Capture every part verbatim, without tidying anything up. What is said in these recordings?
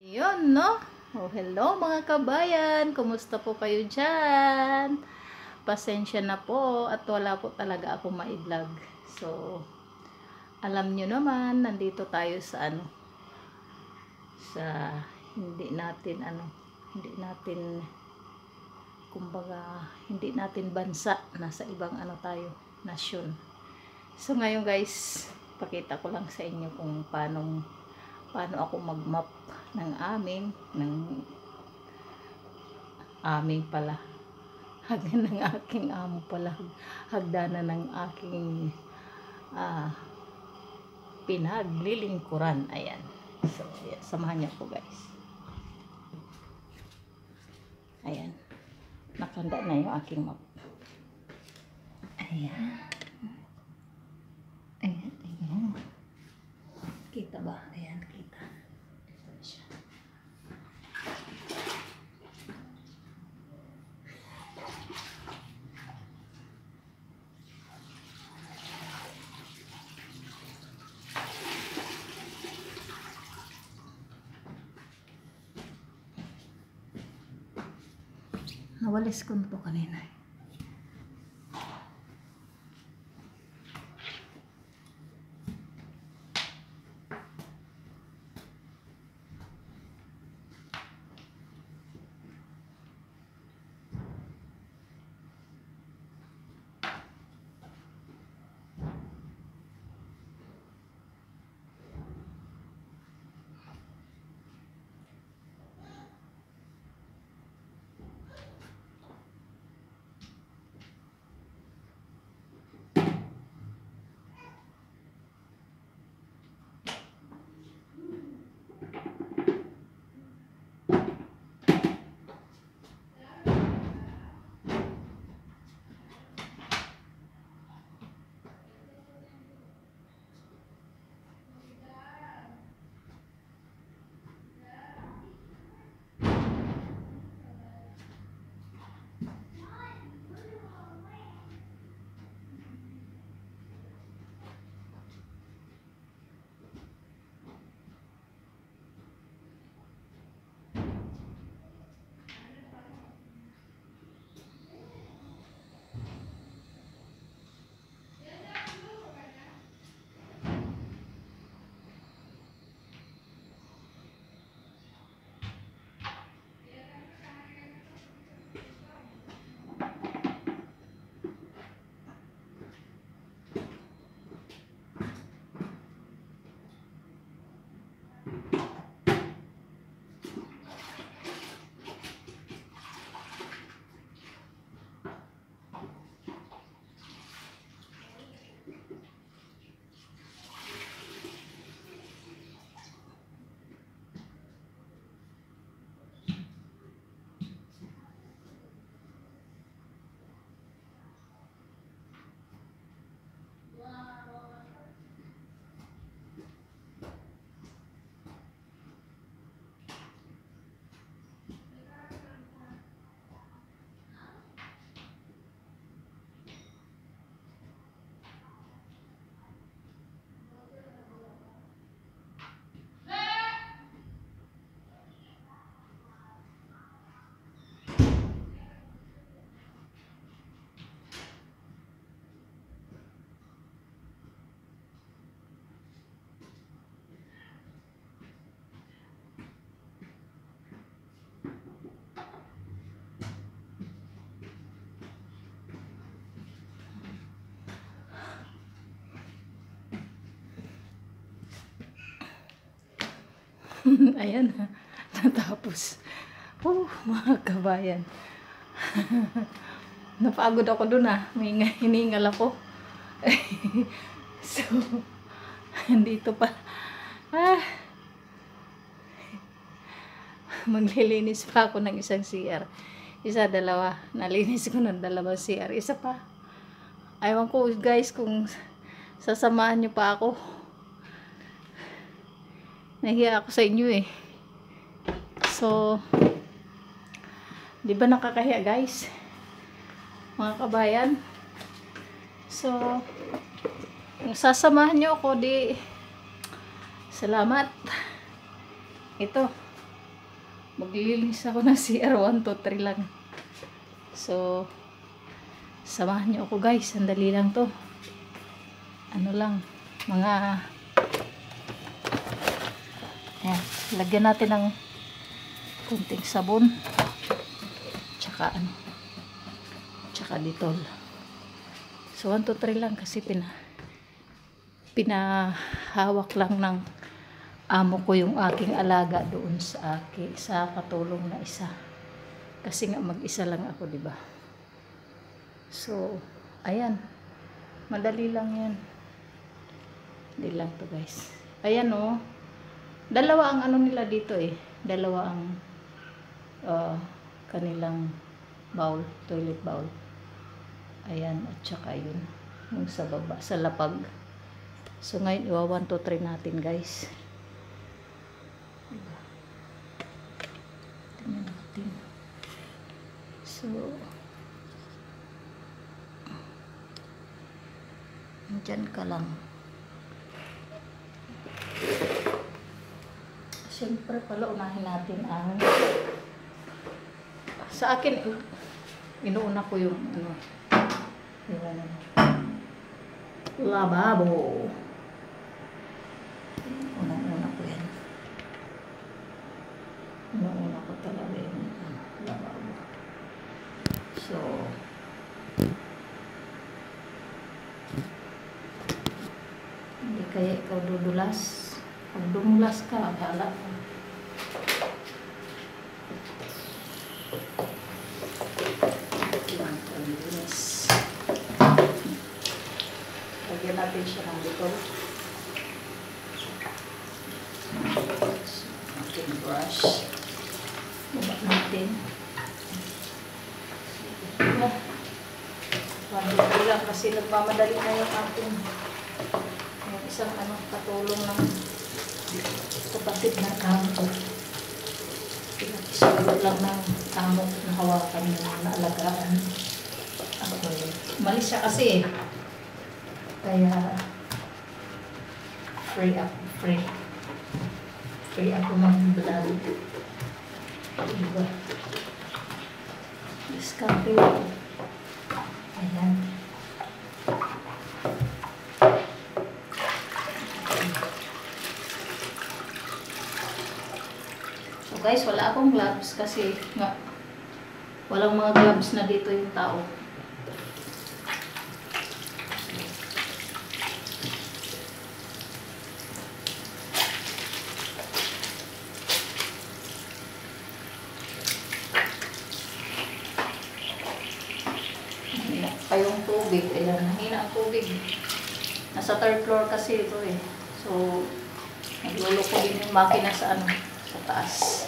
Yun, no? Oh, hello mga kabayan. Kumusta po kayo dyan? Pasensya na po at wala po talaga ako ma-vlog. So, alam nyo naman, nandito tayo sa ano, sa hindi natin ano, hindi natin, kumbaga, hindi natin bansa. Nasa ibang ano tayo, nasyon. So, ngayon guys, pakita ko lang sa inyo kung paano paano ako mag-map ng aming ng aming pala hagdan ng aking amo pala hagdanan ng aking uh, pinaglilingkuran. Ayan, so ayan, samahan niyo po guys. Ayan, nakanda na yung aking map. Ayan, ayan, ayan, kita ba? Ayan, kita. Ito na siya. Nawalis ko na to kanina. Ayan, natapos. Oh, mga kabayan. Napagod ako dun ah. May hiningal ako. So, dito pa. Ah, maglilinis pa ako ng isang C R. Isa, dalawa. Nalinis ko ng dalawang C R. Isa pa. Ayaw ko guys kung sasamahan nyo pa ako. Nahiya ako sa inyo eh. So, di ba nakakahiya guys? Mga kabayan. So, kung sasamahan nyo ako, di salamat. Ito. Maglilinis ako ng C R one, two, three lang. So, samahan niyo ako guys. Sandali lang to. Ano lang, mga... Ayan, lagyan natin ng kunting sabon. Tsaka ano, tsaka Dettol. So, one, two, three lang kasi pina, pinahawak lang ng amo ko yung aking alaga doon sa akin, sa katulong na isa. Kasi nga mag-isa lang ako, di ba? So, ayan. Madali lang yan. Hindi lang to guys. Ayan oh. Dalawa ang ano nila dito eh. Dalawa ang uh, kanilang bowl, toilet bowl. Ayan, at saka yun. Yung sa baba, sa lapag. So, ngayon, iwa one, two, three natin guys. Tingnan natin. So, dyan ka lang. Siyempre pala, unahin natin ang sa akin, inuuna ko yung ano, yung ano, lababo. Unang-una ko yan. Unang-una ko talaga yung ano, lababo. So, hindi kaya ikaw dudulas. Pag dumulas ka, akala ko. Lagyan natin siya ng Dettol. Ating brush. Baba natin. Madali lang kasi nagmamadali na yung ating yung isang ano, katulong ng kapatid na amo. Pinakisulat lang ng amo na hawakan yung naalagaan. Ako yun. Malis siya kasi eh. Kaya free up, free. Free ako mag-vlog. Diba? Discarte ako. Ayan. So guys, wala akong gloves kasi nga walang mga gloves na dito yung tao. Pa yung tubig, ayan, nahina ang tubig. Nasa third floor kasi ito eh. So, nagluluko din yung makina sa ano, sa taas.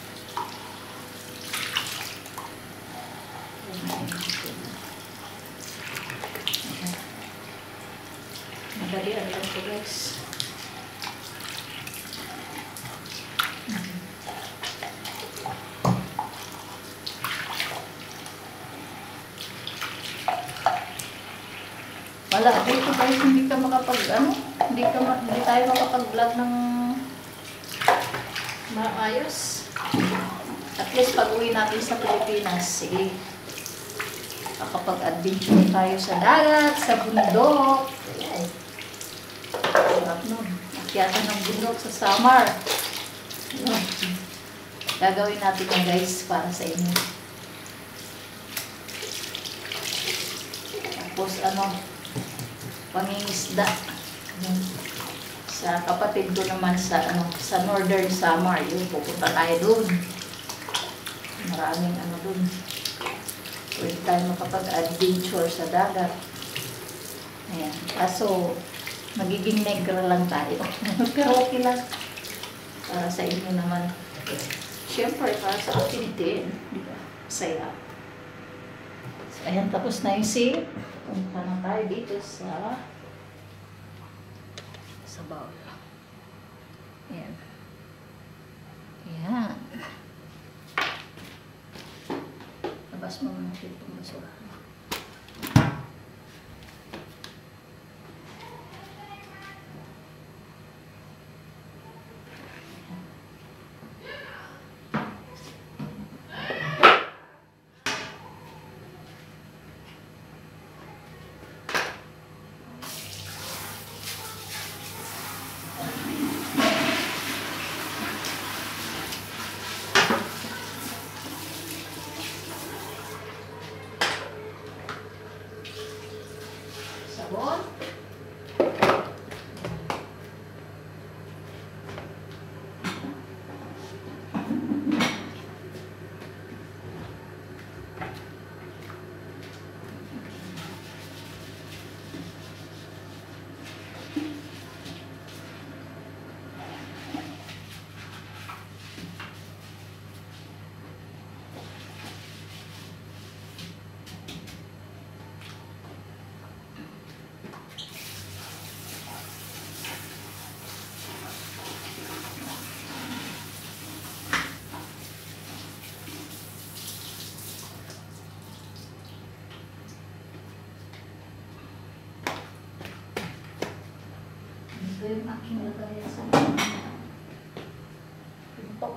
Madali ang lang ito guys. Wala, dito guys, hindi ka makapag, ano, hindi, ka, hindi tayo makapag-vlog ng maayos. At least pag uwi natin sa Pilipinas, sige, makapag-adventure tayo sa dagat, sa bundok. Ayan. Sarap nun. Akyatan ng bundok sa summer. Ayan. Gagawin natin yan guys, para sa inyo. Tapos ano, pangingisda. Sa kapatid ko naman sa ano, sa Northern Samar, yun, pupunta tayo doon. Maraming ano doon. Pwede tayo makapag-adventure sa dagat. Ayan. Kaso, magiging negra lang tayo. Pero okay lang. Para sa inyo naman. Siyempre, para sa akin din. Di ba? Saya. So, ayan, tapos na yung scene. Punta na tayo dito sa sa bowl. Ayan. Ayan. Labas mo muna itong basura. aking lagayan sa pintok.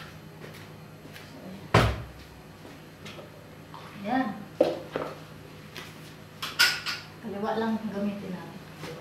Ayan. Kaliwa lang gamitin natin.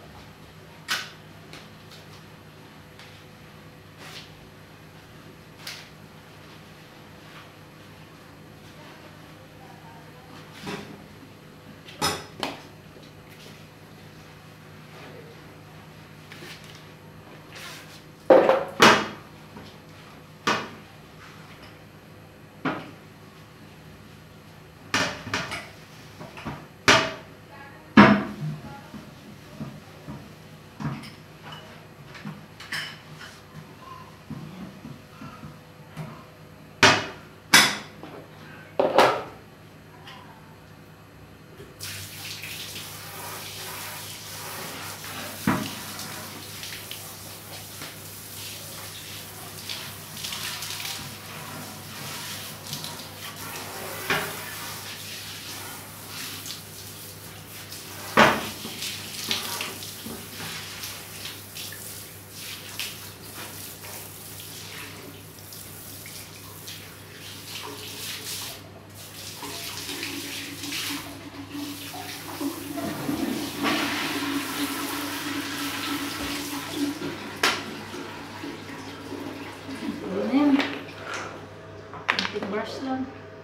Brush lang.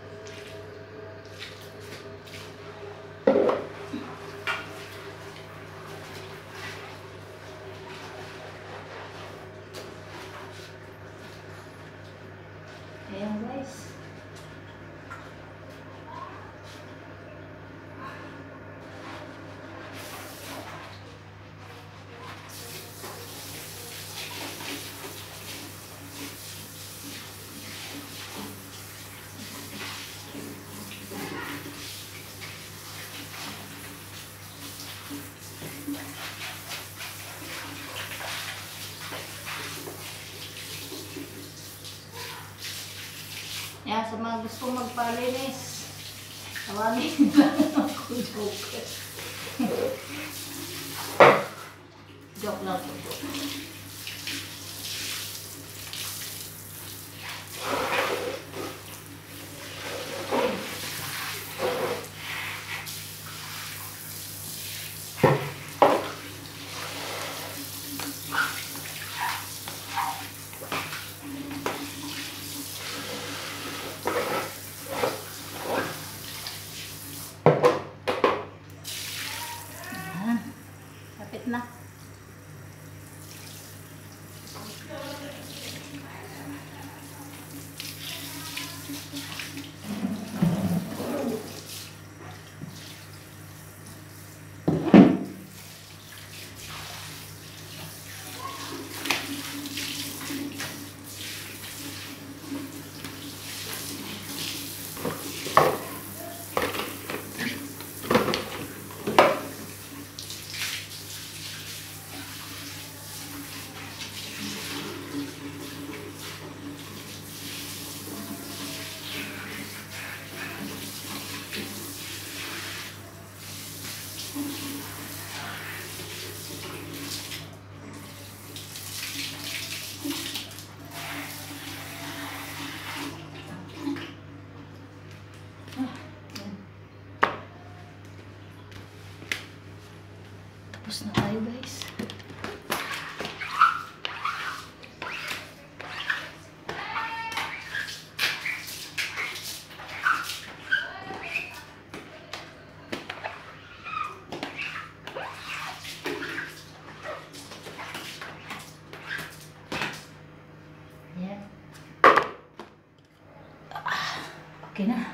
Ayan guys. Yan, sa mga gustong magpalinis, tawagin lang ako, joke. Joke lang po. Kapit na. Tapos na tayo guys. Yan. Okay na.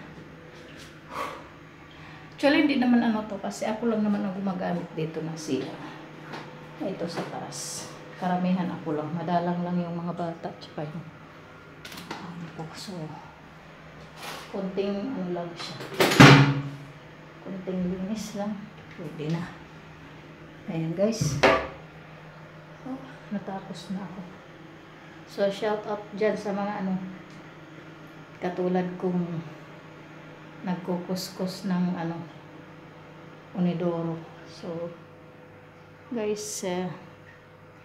Actually, hindi naman ano to kasi ako lang naman ang gumagamit dito ng sila. Ito sa taas. Karamihan ako lang. Madalang lang yung mga bata. Tsaka yung ano po. So, konting ano lang siya. Konting linis lang. Pwede na. Ayan guys. Oh, natapos na ako. So, shout out dyan sa mga ano katulad kong nagkukuskus ng ano unidoro. So guys, uh,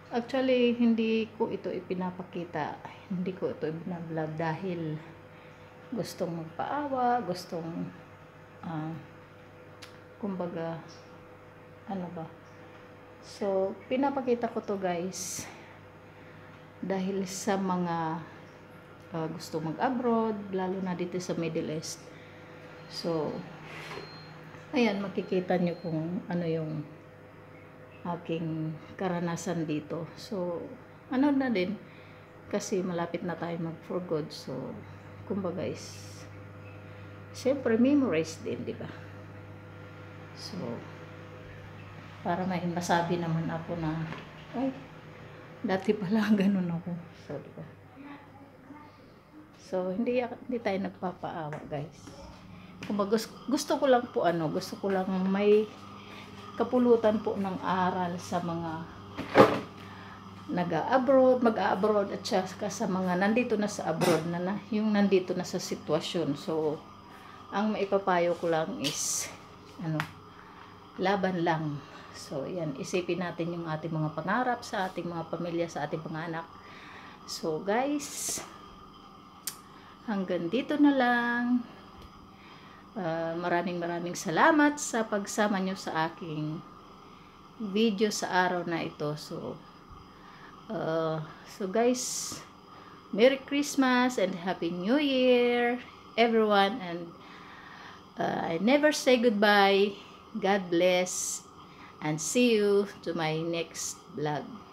Actually, hindi ko ito ipinapakita. Hindi ko ito ibinablog dahil gustong magpaawa, gustong ah, kumbaga ano ba. So, pinapakita ko to guys dahil sa mga uh, gusto mag-abroad, lalo na dito sa Middle East. So, ayan, makikita nyo kung ano yung aking karanasan dito. So, ano na din, kasi malapit na tayo mag-for good. So, kumbaga is, syempre, memorize din, di ba? So, para may masabi naman ako na, ay, dati pala ganun ako. So, di ba? So, hindi, hindi tayo nagpapaawa, guys. Kumbaga, gusto ko lang po, ano, gusto ko lang may kapulutan po ng aral sa mga nag-abroad, mag-abroad at saka sa mga nandito na sa abroad na, na yung nandito na sa sitwasyon. So, ang maipapayo ko lang is ano, laban lang. So, yan, isipin natin yung ating mga pangarap sa ating mga pamilya, sa ating mga anak. So, guys, hanggang dito na lang. Uh, maraming maraming salamat sa pagsama nyo sa aking video sa araw na ito. So, uh, so guys, Merry Christmas and Happy New Year, everyone. And uh, I never say goodbye. God bless. And see you to my next vlog.